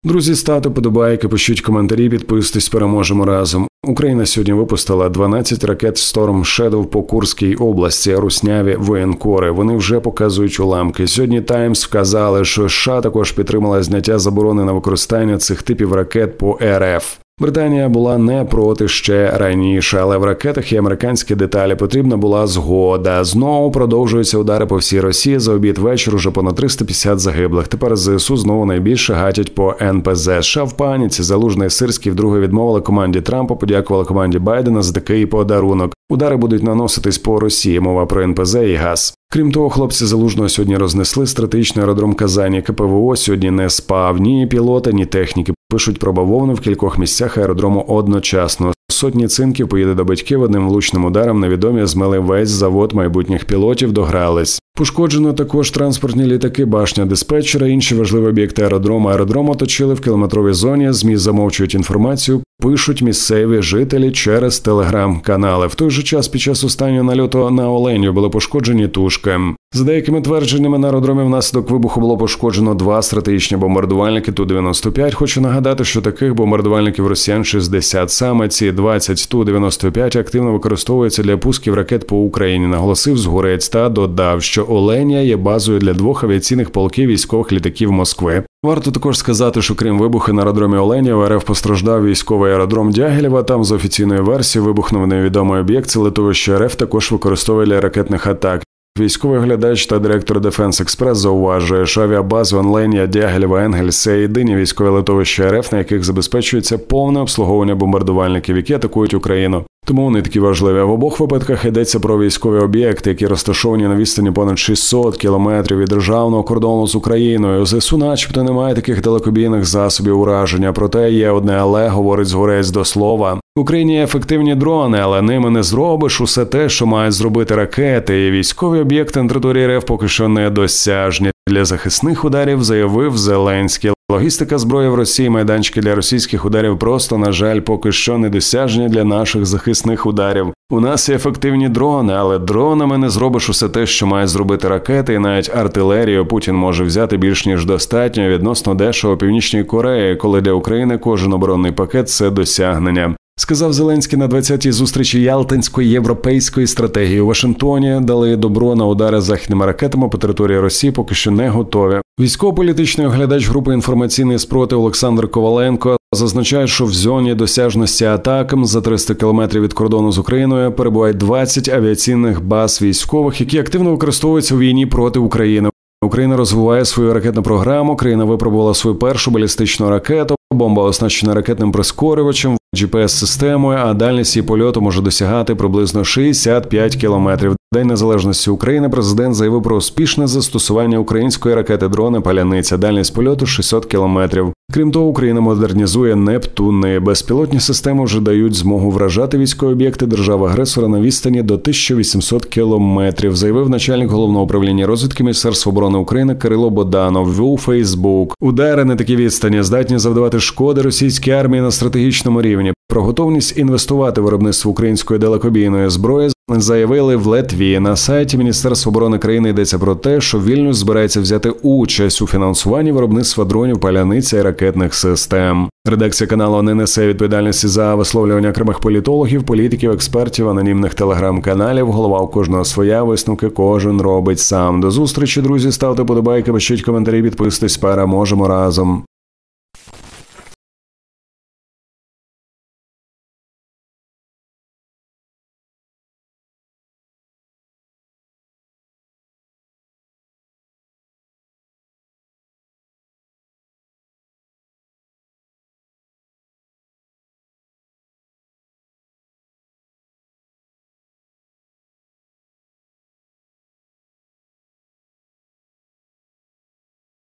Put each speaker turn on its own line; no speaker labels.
Друзі, ставте подобайки, пишіть коментарі, підписуйтесь, переможемо разом. Україна сьогодні випустила 12 ракет Storm Shadow по Курській області, русняві воєнкори. Вони вже показують уламки. Сьогодні Таймс вказали, що США також підтримала зняття заборони на використання цих типів ракет по РФ. Британія була не проти ще раніше, але в ракетах є американські деталі, потрібна була згода. Знову продовжуються удари по всій Росії, за обід вечір уже понад 350 загиблих. Тепер ЗСУ знову найбільше гатять по НПЗ. США в паніці, Залужний і Сирський вдруге відмовили команді Трампа, подякували команді Байдена за такий подарунок. Удари будуть наноситись по Росії, мова про НПЗ і газ. Крім того, хлопці Залужного сьогодні рознесли стратегічний аеродром Казані. КПВО сьогодні не спав ні пілота, ні техніки. Пишуть про бавовну в кількох місцях аеродрому одночасно. Сотні цинків поїде до батьків, одним влучним ударом невідомі змили весь завод майбутніх пілотів, догрались. Пошкоджено також транспортні літаки, башня диспетчера, інші важливі об'єкти аеродрому. Аеродром оточили в кілометровій зоні, ЗМІ замовчують інформацію, пишуть місцеві жителі через телеграм-канали. В той же час під час останнього нальоту на Оленю були пошкоджені тушки. За деякими твердженнями, на аеродромі внаслідок вибуху було пошкоджено 2 стратегічні бомбардувальники Ту-95. Хочу нагадати, що таких бомбардувальників росіян 60. Саме ці 20 Ту-95 активно використовуються для пусків ракет по Україні, наголосив Згурець та додав, що Оленя є базою для 2 авіаційних полків військових літаків Москви. Варто також сказати, що крім вибуху на аеродромі Оленя, в РФ постраждав військовий аеродром Дягілєва. Там з офіційної версії вибухнув невідомий об'єкт. Це литовище РФ також використовує для ракетних атак. Військовий оглядач та директор Defense Express зауважує, що авіабази Оленя, Дягілєва, Енгельс – це єдині військові литовища РФ, на яких забезпечується повне обслуговування бомбардувальників, які атакують Україну. Тому вони такі важливі. А в обох випадках йдеться про військові об'єкти, які розташовані на відстані понад 600 кілометрів від державного кордону з Україною. У ЗСУ начебто немає таких далекобійних засобів ураження. Проте є одне але, говорить Згурець до слова. В Україні є ефективні дрони, але ними не зробиш усе те, що мають зробити ракети. І військові об'єкти на території РФ поки що недосяжні для захисних ударів, заявив Зеленський. Логістика зброї в Росії, майданчики для російських ударів просто, на жаль, поки що недосяжні для наших захисних ударів. У нас є ефективні дрони, але дронами не зробиш усе те, що мають зробити ракети, і навіть артилерію Путін може взяти більш ніж достатньо відносно дешево Північній Кореї, коли для України кожен оборонний пакет – це досягнення. Сказав Зеленський на 20-й зустрічі Ялтинської європейської стратегії у Вашингтоні. Дали добро на удари західними ракетами по території Росії, поки що не готові. Військово-політичний оглядач групи «Інформаційний спротив» Олександр Коваленко зазначає, що в зоні досяжності атак за 300 кілометрів від кордону з Україною перебувають 20 авіаційних баз військових, які активно використовуються у війні проти України. Україна розвиває свою ракетну програму, країна випробувала свою першу балістичну ракету, бомба оснащена ракетним прискорювачем, GPS-системою, а дальність її польоту може досягати приблизно 65 кілометрів. День Незалежності України президент заявив про успішне застосування української ракети-дрона «Паляниця». Дальність польоту – 600 кілометрів. Крім того, Україна модернізує «Нептуни». Безпілотні системи вже дають змогу вражати військові об'єкти держави-агресора на відстані до 1800 кілометрів, заявив начальник Головного управління розвідки Міністерства оборони України Кирило Боданов у Фейсбук. Удари на такі відстані здатні завдавати шкоди російській армії на стратегічному рівні. Про готовність інвестувати в виробництво української далекобійної зброї заявили в Литві. На сайті Міністерства оборони країни йдеться про те, що Вільнюс збирається взяти участь у фінансуванні виробництва дронів, «Паляниця» і ракетних систем. Редакція каналу не несе відповідальності за висловлювання окремих політологів, політиків, експертів, анонімних телеграм-каналів. Голова у кожного своя, висновки кожен робить сам. До зустрічі, друзі, ставте подобайки, пишіть коментарі, підписуйтесь, переможемо разом.